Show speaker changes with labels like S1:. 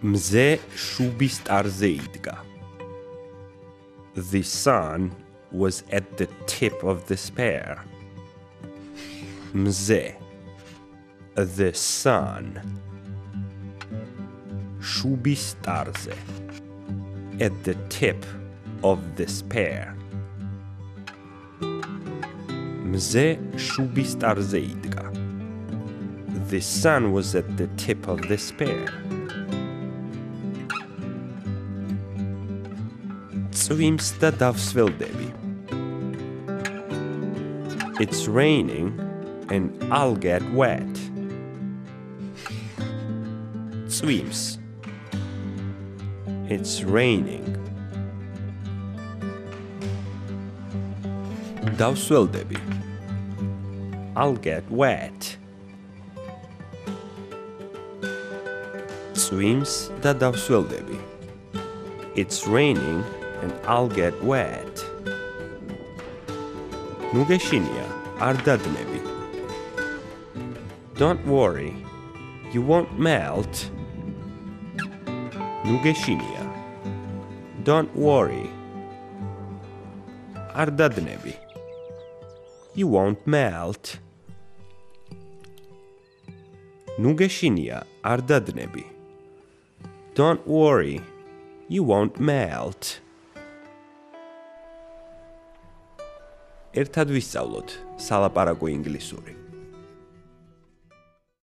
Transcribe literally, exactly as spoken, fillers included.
S1: მზე შუბის ტარზე იდგა. The sun was at the tip of the spear. Mze, the sun. Shubis tarze, at the tip of the spear. Mze shubis tarze idga. The sun was at the tip of the spear. Tsvims da davsveldebi. It's raining and I'll get wet. Tsvims. It's raining. Davsveldebi. I'll get wet. Tsvims da davsveldebi. It's raining and I'll get wet. Nugeshinia ar dadnebi. Don't worry, you won't melt. Nugeshinia. Don't worry. Ar dadnebi. You won't melt. Nugeshinia ar dadnebi. Don't worry, you won't melt. ერთად ვისწავლოთ სალაპარაკო ინგლისური.